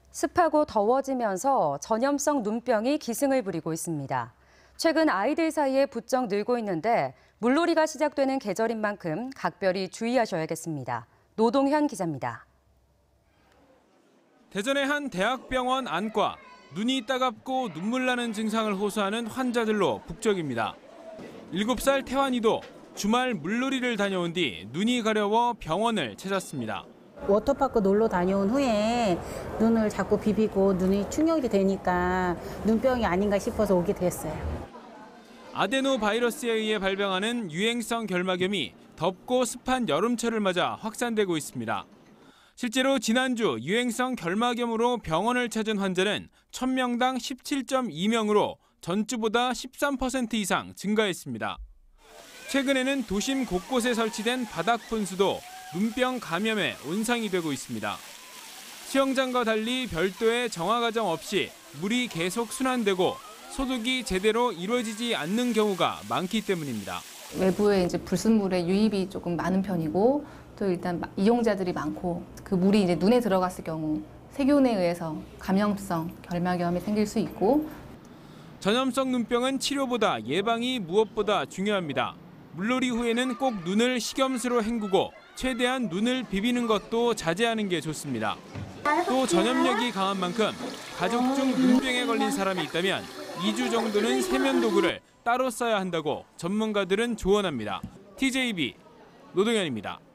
습하고 더워지면서 전염성 눈병이 기승을 부리고 있습니다. 최근 아이들 사이에 부쩍 늘고 있는데 물놀이가 시작되는 계절인 만큼 각별히 주의하셔야겠습니다. 노동현 기자입니다. 대전의 한 대학병원 안과, 눈이 따갑고 눈물 나는 증상을 호소하는 환자들로 북적입니다. 7살 태환이도 주말 물놀이를 다녀온 뒤 눈이 가려워 병원을 찾았습니다. 워터파크 놀러 다녀온 후에 눈을 자꾸 비비고 눈이 충혈이 되니까 눈병이 아닌가 싶어서 오게 됐어요. 아데노바이러스에 의해 발병하는 유행성 결막염이 덥고 습한 여름철을 맞아 확산되고 있습니다. 실제로 지난주 유행성 결막염으로 병원을 찾은 환자는 1000명당 17.2명으로 전주보다 13% 이상 증가했습니다. 최근에는 도심 곳곳에 설치된 바닥 분수도 눈병 감염의 온상이 되고 있습니다. 수영장과 달리 별도의 정화 과정 없이 물이 계속 순환되고 소독이 제대로 이루어지지 않는 경우가 많기 때문입니다. 외부에 이제 불순물의 유입이 조금 많은 편이고 또 일단 이용자들이 많고 그 물이 이제 눈에 들어갔을 경우 세균에 의해서 감염성 결막염이 생길 수 있고 전염성 눈병은 치료보다 예방이 무엇보다 중요합니다. 물놀이 후에는 꼭 눈을 식염수로 헹구고 최대한 눈을 비비는 것도 자제하는 게 좋습니다. 또 전염력이 강한 만큼 가족 중 눈병에 걸린 사람이 있다면 2주 정도는 세면 도구를 따로 써야 한다고 전문가들은 조언합니다. TJB 노동현입니다.